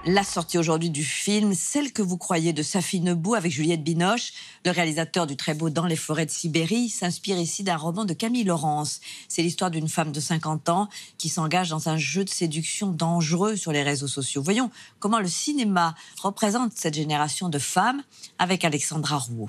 La sortie aujourd'hui du film, Celle que vous croyez de Safi Nebou avec Juliette Binoche. Le réalisateur du très beau Dans les forêts de Sibérie s'inspire ici d'un roman de Camille Laurence. C'est l'histoire d'une femme de 50 ans qui s'engage dans un jeu de séduction dangereux sur les réseaux sociaux. Voyons comment le cinéma représente cette génération de femmes avec Alexandra Rouault.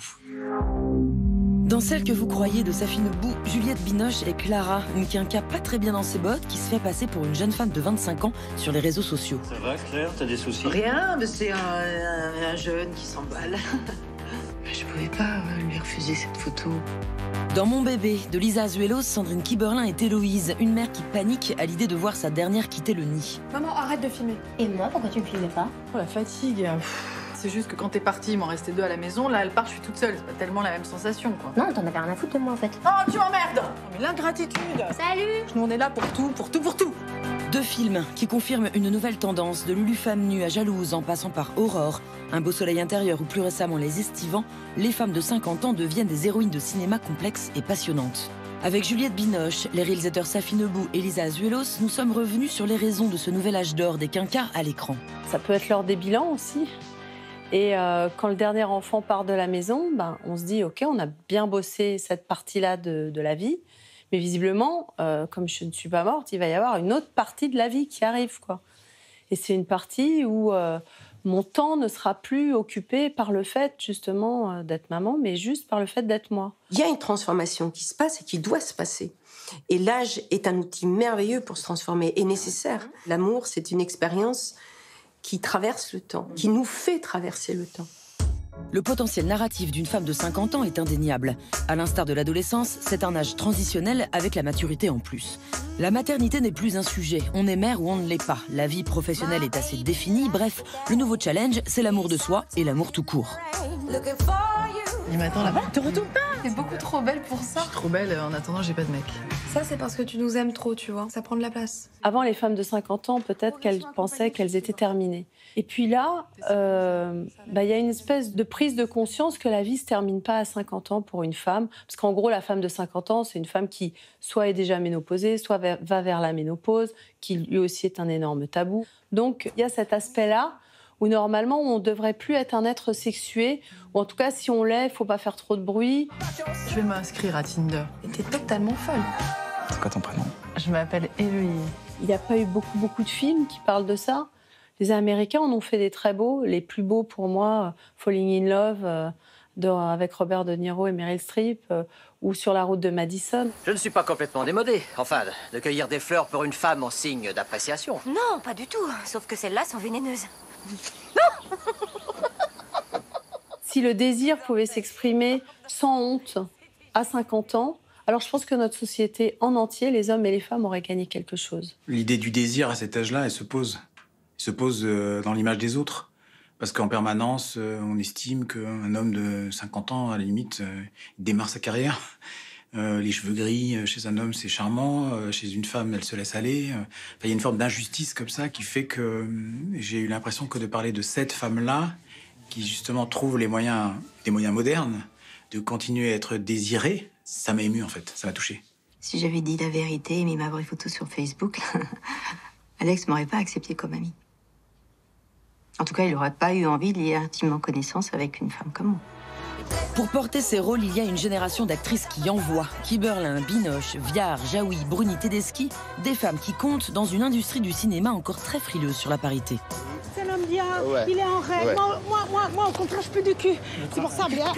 Dans Celle que vous croyez de Safi Nebou, Juliette Binoche est Clara, une quinca pas très bien dans ses bottes qui se fait passer pour une jeune femme de 25 ans sur les réseaux sociaux. Ça va Claire, t'as des soucis? Rien, mais c'est un jeune qui s'emballe. Je pouvais pas lui refuser cette photo. Dans Mon bébé de Lisa Azuelos, Sandrine Kiberlin est Héloïse, une mère qui panique à l'idée de voir sa dernière quitter le nid. Maman, arrête de filmer. Et moi, pourquoi tu me filmais pas? Oh, la fatigue. C'est juste que quand t'es partie, il m'en restait 2 à la maison. Là, elle part, je suis toute seule. C'est pas tellement la même sensation, quoi. Non, t'en avais rien à foutre de moi, en fait. Oh, tu m'emmerdes! Mais l'ingratitude! Salut! Nous, on est là pour tout, pour tout, pour tout! 2 films qui confirment une nouvelle tendance, de Lulu femme nue à jalouse en passant par Aurore, Un beau soleil intérieur ou plus récemment Les Estivants, les femmes de 50 ans deviennent des héroïnes de cinéma complexes et passionnantes. Avec Juliette Binoche, les réalisateurs Safi Nebou et Lisa Azuelos, nous sommes revenus sur les raisons de ce nouvel âge d'or des quinquas à l'écran. Ça peut être l'heure des bilans aussi. Et quand le dernier enfant part de la maison, on se dit, OK, on a bien bossé cette partie-là de la vie. Mais visiblement, comme je ne suis pas morte, il va y avoir une autre partie de la vie qui arrive, quoi. Et c'est une partie où mon temps ne sera plus occupé par le fait, justement, d'être maman, mais juste par le fait d'être moi. Il y a une transformation qui se passe et qui doit se passer. Et l'âge est un outil merveilleux pour se transformer et nécessaire. L'amour, c'est une expérience qui traverse le temps, qui nous fait traverser le temps. Le potentiel narratif d'une femme de 50 ans est indéniable. À l'instar de l'adolescence, c'est un âge transitionnel avec la maturité en plus. La maternité n'est plus un sujet, on est mère ou on ne l'est pas. La vie professionnelle est assez définie, bref, le nouveau challenge, c'est l'amour de soi et l'amour tout court. Il m'attend là-bas. Te retourne pas! T'es beaucoup trop belle pour ça. Je suis trop belle, en attendant, j'ai pas de mec. Ça, c'est parce que tu nous aimes trop, tu vois. Ça prend de la place. Avant, les femmes de 50 ans, peut-être qu'elles pensaient qu'elles étaient terminées. Et puis là, y a une espèce de prise de conscience que la vie se termine pas à 50 ans pour une femme. Parce qu'en gros, la femme de 50 ans, c'est une femme qui soit est déjà ménopausée, soit va vers la ménopause, qui lui aussi est un énorme tabou. Donc, il y a cet aspect-là où normalement, on ne devrait plus être un être sexué. Ou en tout cas, si on l'est, il ne faut pas faire trop de bruit. Je vais m'inscrire à Tinder. Et t'es totalement folle. C'est quoi ton prénom? Je m'appelle Héloïse. Il n'y a pas eu beaucoup de films qui parlent de ça. Les Américains en ont fait des très beaux. Les plus beaux pour moi, Falling in Love, avec Robert De Niro et Meryl Streep, ou Sur la route de Madison. Je ne suis pas complètement démodé. Enfin, de cueillir des fleurs pour une femme en signe d'appréciation. Non, pas du tout. Sauf que celles-là sont vénéneuses. Si le désir pouvait s'exprimer sans honte à 50 ans, alors je pense que notre société en entier, les hommes et les femmes, auraient gagné quelque chose. L'idée du désir à cet âge-là, elle se pose. Elle se pose dans l'image des autres. Parce qu'en permanence, on estime qu'un homme de 50 ans, à la limite, il démarre sa carrière. Les cheveux gris, chez un homme, c'est charmant. Chez une femme, elle se laisse aller. Il y a une forme d'injustice comme ça qui fait que j'ai eu l'impression que de parler de cette femme-là, qui justement trouve des moyens modernes de continuer à être désirée, ça m'a ému en fait, ça m'a touché. Si j'avais dit la vérité et mis ma vraie photo sur Facebook, Alex m'aurait pas accepté comme ami. En tout cas, il n'aurait pas eu envie de lier intimement connaissance avec une femme comme moi. Pour porter ces rôles, il y a une génération d'actrices qui envoient. Kiberlin, Binoche, Viard, Jaoui, Bruni Tedeschi, des femmes qui comptent dans une industrie du cinéma encore très frileuse sur la parité. C'est l'homme bien, il est en règle. Ouais. Moi, au contraire, je peux du cul. C'est pour ça, bien.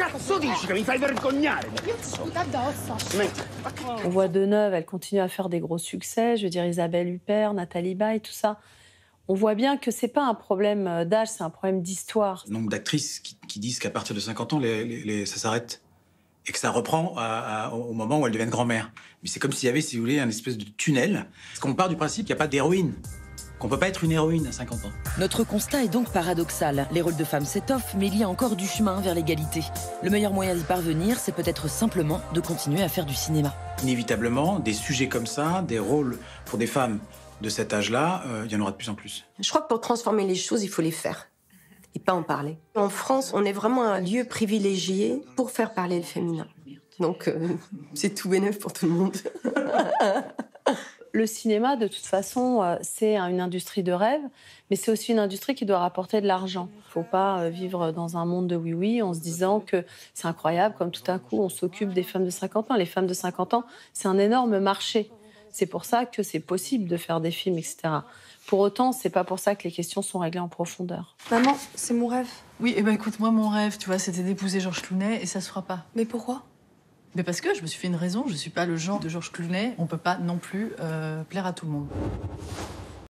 On voit Deneuve, elle continue à faire des gros succès. Je veux dire, Isabelle Huppert, Nathalie Baye, tout ça. On voit bien que c'est pas un problème d'âge, c'est un problème d'histoire. Nombre d'actrices qui disent qu'à partir de 50 ans, ça s'arrête. Et que ça reprend au moment où elles deviennent grand-mères. Mais c'est comme s'il y avait, si vous voulez, un espèce de tunnel. Parce qu'on part du principe qu'il n'y a pas d'héroïne. Qu'on peut pas être une héroïne à 50 ans. Notre constat est donc paradoxal. Les rôles de femmes s'étoffent, mais il y a encore du chemin vers l'égalité. Le meilleur moyen d'y parvenir, c'est peut-être simplement de continuer à faire du cinéma. Inévitablement, des sujets comme ça, des rôles pour des femmes de cet âge-là, il y en aura de plus en plus. Je crois que pour transformer les choses, il faut les faire et pas en parler. En France, on est vraiment un lieu privilégié pour faire parler le féminin. Donc, c'est tout bénef pour tout le monde. Le cinéma, de toute façon, c'est une industrie de rêve, mais c'est aussi une industrie qui doit rapporter de l'argent. Il ne faut pas vivre dans un monde de oui-oui en se disant que c'est incroyable, comme tout à coup, on s'occupe des femmes de 50 ans. Les femmes de 50 ans, c'est un énorme marché. C'est pour ça que c'est possible de faire des films, etc. Pour autant, c'est pas pour ça que les questions sont réglées en profondeur. Maman, c'est mon rêve. Oui, et ben écoute, moi, mon rêve, tu vois, c'était d'épouser Georges Clooney et ça se fera pas. Mais pourquoi? Mais parce que je me suis fait une raison, je suis pas le genre de Georges Clooney, on peut pas non plus plaire à tout le monde.